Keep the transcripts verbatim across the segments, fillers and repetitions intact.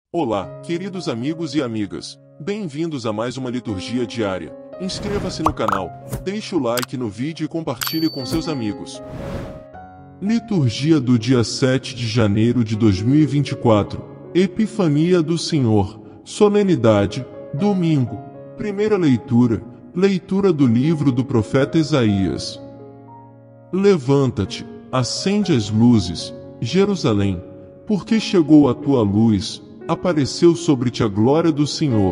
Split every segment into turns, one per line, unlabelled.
Olá, queridos amigos e amigas. Bem-vindos a mais uma liturgia diária. Inscreva-se no canal, deixe o like no vídeo e compartilhe com seus amigos. Liturgia do dia sete de janeiro de dois mil e vinte e quatro. Epifania do Senhor. Solenidade. Domingo. Primeira leitura. Leitura do livro do profeta Isaías. Levanta-te, acende as luzes, Jerusalém, porque chegou a tua luz, apareceu sobre ti a glória do Senhor.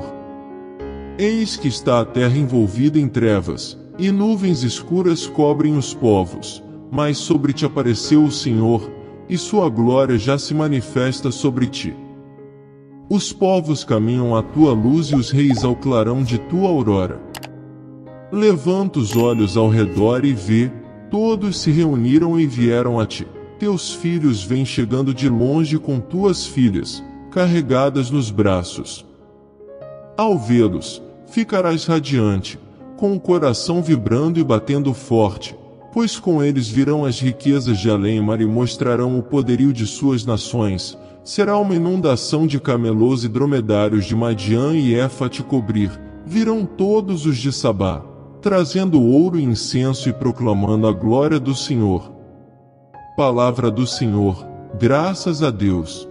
Eis que está a terra envolvida em trevas, e nuvens escuras cobrem os povos, mas sobre ti apareceu o Senhor, e sua glória já se manifesta sobre ti. Os povos caminham à tua luz e os reis ao clarão de tua aurora. Levanta os olhos ao redor e vê, todos se reuniram e vieram a ti. Teus filhos vêm chegando de longe com tuas filhas, carregadas nos braços. Ao vê-los, ficarás radiante, com o coração vibrando e batendo forte, pois com eles virão as riquezas de Além-mar e mostrarão o poderio de suas nações. Será uma inundação de camelôs e dromedários de Madiã e Efa te cobrir. Virão todos os de Sabá, trazendo ouro e incenso e proclamando a glória do Senhor. Palavra do Senhor, graças a Deus.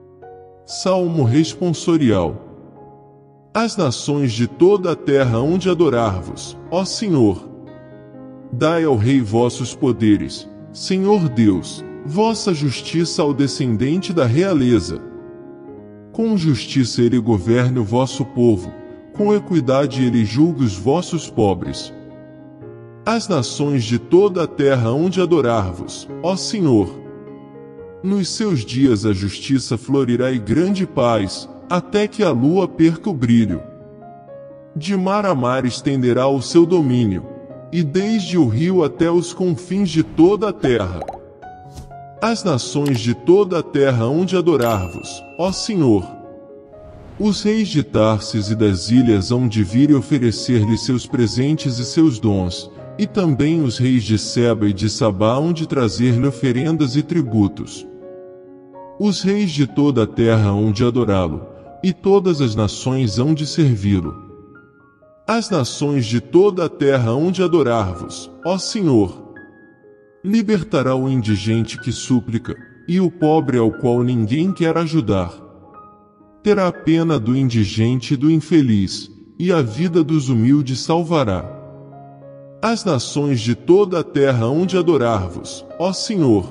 Salmo responsorial. As nações de toda a terra hão de adorar-vos, ó Senhor. Dai ao Rei vossos poderes, Senhor Deus, vossa justiça ao descendente da realeza. Com justiça ele governe o vosso povo, com equidade ele julgue os vossos pobres. As nações de toda a terra hão de adorar-vos, ó Senhor. Nos seus dias a justiça florirá e grande paz, até que a lua perca o brilho. De mar a mar estenderá o seu domínio, e desde o rio até os confins de toda a terra. As nações de toda a terra hão de adorar-vos, ó Senhor. Os reis de Tarsis e das ilhas hão de vir e oferecer-lhe seus presentes e seus dons, e também os reis de Seba e de Sabá hão de trazer-lhe oferendas e tributos. Os reis de toda a terra hão de adorá-lo, e todas as nações hão de servi-lo. As nações de toda a terra hão de adorar-vos, ó Senhor. Libertará o indigente que súplica, e o pobre ao qual ninguém quer ajudar. Terá pena do indigente e do infeliz, e a vida dos humildes salvará. As nações de toda a terra hão de adorar-vos, ó Senhor.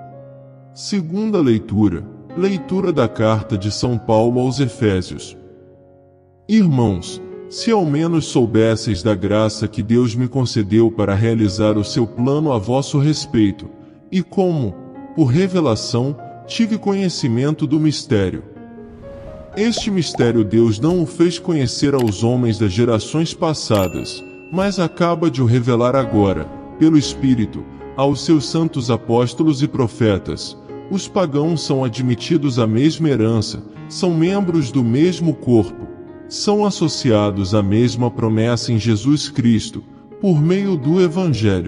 Segunda leitura. Leitura da carta de São Paulo aos Efésios. Irmãos, se ao menos soubesseis da graça que Deus me concedeu para realizar o seu plano a vosso respeito, e como, por revelação, tive conhecimento do mistério. Este mistério Deus não o fez conhecer aos homens das gerações passadas, mas acaba de o revelar agora, pelo Espírito, aos seus santos apóstolos e profetas. Os pagãos são admitidos à mesma herança, são membros do mesmo corpo, são associados à mesma promessa em Jesus Cristo, por meio do Evangelho.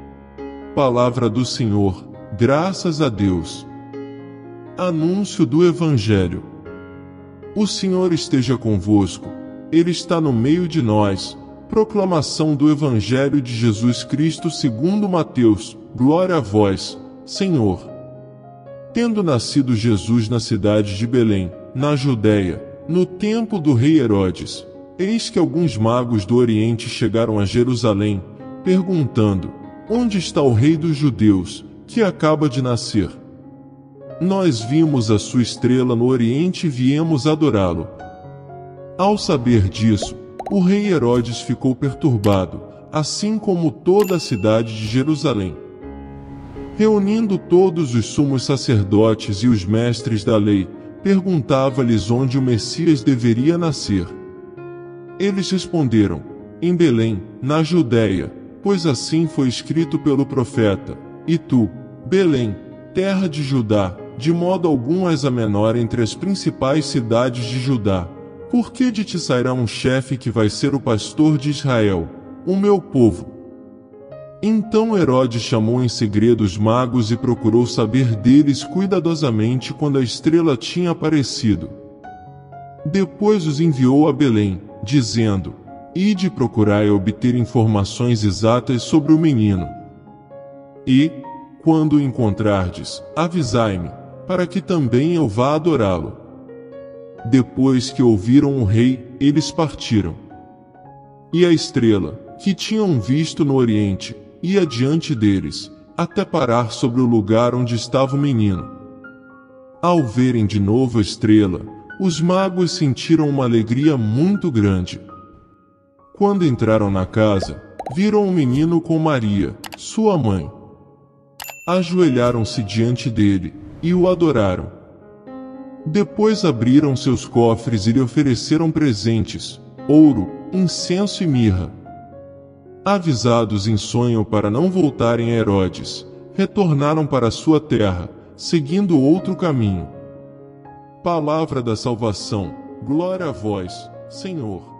Palavra do Senhor, graças a Deus. Anúncio do Evangelho. O Senhor esteja convosco, Ele está no meio de nós. Proclamação do Evangelho de Jesus Cristo segundo Mateus. Glória a vós, Senhor. Tendo nascido Jesus na cidade de Belém, na Judéia, no tempo do rei Herodes, eis que alguns magos do Oriente chegaram a Jerusalém, perguntando: onde está o rei dos judeus, que acaba de nascer? Nós vimos a sua estrela no Oriente e viemos adorá-lo. Ao saber disso, o rei Herodes ficou perturbado, assim como toda a cidade de Jerusalém. Reunindo todos os sumos sacerdotes e os mestres da lei, perguntava-lhes onde o Messias deveria nascer. Eles responderam: em Belém, na Judéia, pois assim foi escrito pelo profeta: e tu, Belém, terra de Judá, de modo algum és a menor entre as principais cidades de Judá. Porque de ti sairá um chefe que vai ser o pastor de Israel, o meu povo. Então Herodes chamou em segredo os magos e procurou saber deles cuidadosamente quando a estrela tinha aparecido. Depois os enviou a Belém, dizendo: Ide procurai obter informações exatas sobre o menino. E, quando o encontrardes, avisai-me, para que também eu vá adorá-lo. Depois que ouviram o rei, eles partiram. E a estrela, que tinham visto no oriente, ia diante deles, até parar sobre o lugar onde estava o menino. Ao verem de novo a estrela, os magos sentiram uma alegria muito grande. Quando entraram na casa, viram o menino com Maria, sua mãe. Ajoelharam-se diante dele, e o adoraram. Depois abriram seus cofres e lhe ofereceram presentes, ouro, incenso e mirra. Avisados em sonho para não voltarem a Herodes, retornaram para sua terra, seguindo outro caminho. Palavra da salvação, glória a vós, Senhor.